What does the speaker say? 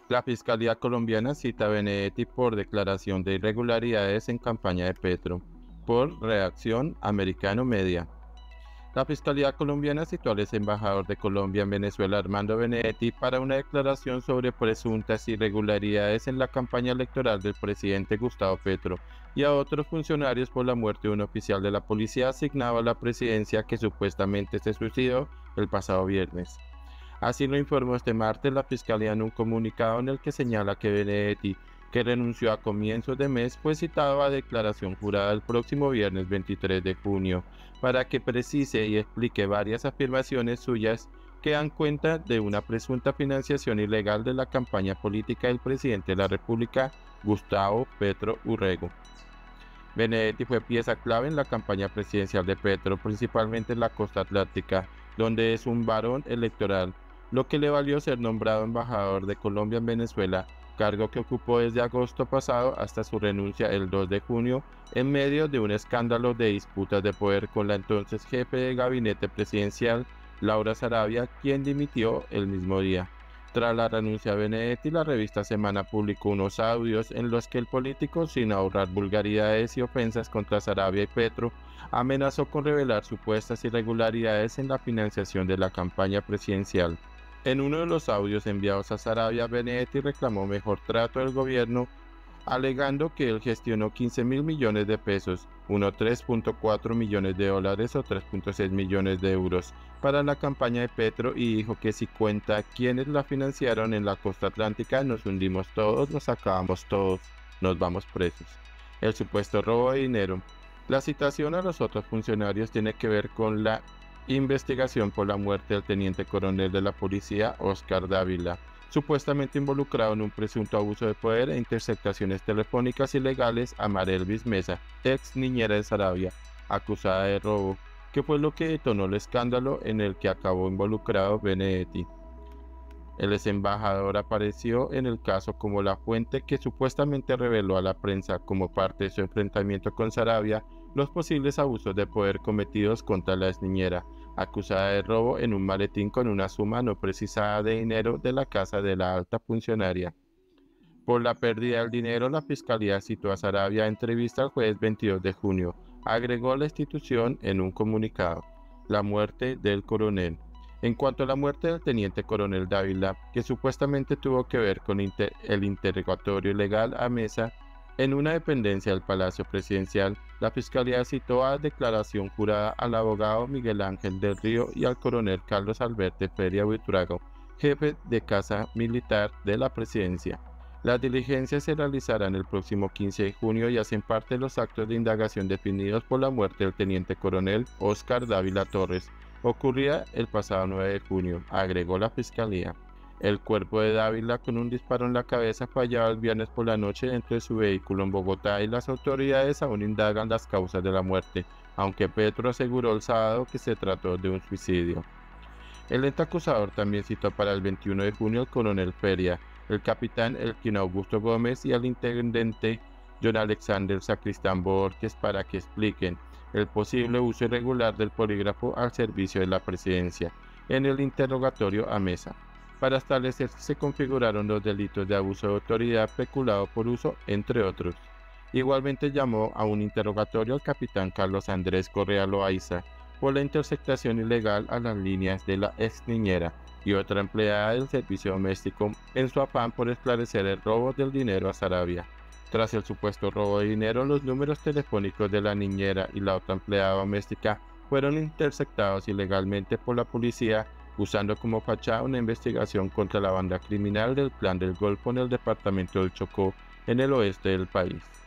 La Fiscalía colombiana cita a Benedetti por declaración de irregularidades en campaña de Petro, por reacción Americano Media. La Fiscalía colombiana citó al ex embajador de Colombia en Venezuela, Armando Benedetti, para una declaración sobre presuntas irregularidades en la campaña electoral del presidente Gustavo Petro y a otros funcionarios por la muerte de un oficial de la policía asignado a la presidencia que supuestamente se suicidó el pasado viernes. Así lo informó este martes la Fiscalía en un comunicado en el que señala que Benedetti, que renunció a comienzos de mes, fue citado a declaración jurada el próximo viernes 23 de junio para que precise y explique varias afirmaciones suyas que dan cuenta de una presunta financiación ilegal de la campaña política del presidente de la República, Gustavo Petro Urrego. Benedetti fue pieza clave en la campaña presidencial de Petro, principalmente en la costa atlántica, donde es un varón electoral, lo que le valió ser nombrado embajador de Colombia en Venezuela, cargo que ocupó desde agosto pasado hasta su renuncia el 2 de junio en medio de un escándalo de disputas de poder con la entonces jefe de gabinete presidencial, Laura Sarabia, quien dimitió el mismo día. Tras la renuncia de Benedetti, la revista Semana publicó unos audios en los que el político, sin ahorrar vulgaridades y ofensas contra Sarabia y Petro, amenazó con revelar supuestas irregularidades en la financiación de la campaña presidencial. En uno de los audios enviados a Sarabia, Benedetti reclamó mejor trato del gobierno, alegando que él gestionó 15.000 millones de pesos, unos 3.4 millones de dólares o 3.6 millones de euros, para la campaña de Petro y dijo que si cuenta quienes la financiaron en la costa atlántica, nos hundimos todos, nos acabamos todos, nos vamos presos. El supuesto robo de dinero. La citación a los otros funcionarios tiene que ver con la investigación por la muerte del teniente coronel de la policía, Oscar Dávila, supuestamente involucrado en un presunto abuso de poder e interceptaciones telefónicas ilegales a Marelvis Mesa, ex niñera de Sarabia, acusada de robo, que fue lo que detonó el escándalo en el que acabó involucrado Benedetti. El ex embajador apareció en el caso como la fuente que supuestamente reveló a la prensa como parte de su enfrentamiento con Sarabia los posibles abusos de poder cometidos contra la ex niñera, acusada de robo en un maletín con una suma no precisada de dinero de la casa de la alta funcionaria. Por la pérdida del dinero, la Fiscalía citó a Sarabia a entrevista el jueves 22 de junio, agregó la institución en un comunicado. La muerte del coronel. En cuanto a la muerte del teniente coronel Dávila, que supuestamente tuvo que ver con el interrogatorio ilegal a Mesa en una dependencia del Palacio Presidencial, la Fiscalía citó a declaración jurada al abogado Miguel Ángel del Río y al coronel Carlos Alberto Feria Buitrago, jefe de Casa Militar de la Presidencia. Las diligencias se realizarán el próximo 15 de junio y hacen parte de los actos de indagación definidos por la muerte del teniente coronel Oscar Dávila Torres, ocurrida el pasado 9 de junio, agregó la Fiscalía. El cuerpo de Dávila con un disparo en la cabeza fue hallado el viernes por la noche dentro de su vehículo en Bogotá y las autoridades aún indagan las causas de la muerte, aunque Petro aseguró el sábado que se trató de un suicidio. El ente acusador también citó para el 21 de junio al coronel Feria, el capitán Elkin Augusto Gómez y al intendente John Alexander Sacristán Borges para que expliquen el posible uso irregular del polígrafo al servicio de la presidencia en el interrogatorio a Mesa. Para establecer si se configuraron los delitos de abuso de autoridad, peculado por uso, entre otros. Igualmente llamó a un interrogatorio al capitán Carlos Andrés Correa Loaiza por la interceptación ilegal a las líneas de la ex niñera y otra empleada del servicio doméstico en su afán por esclarecer el robo del dinero a Sarabia. Tras el supuesto robo de dinero, los números telefónicos de la niñera y la otra empleada doméstica fueron interceptados ilegalmente por la policía, usando como fachada una investigación contra la banda criminal del Plan del Golfo en el departamento del Chocó, en el oeste del país.